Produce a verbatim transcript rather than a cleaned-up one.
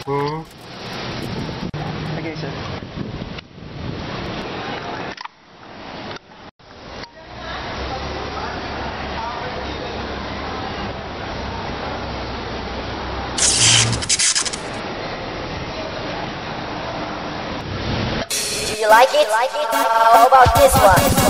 Hmm. Okay, sir. Do you like it? How about this one?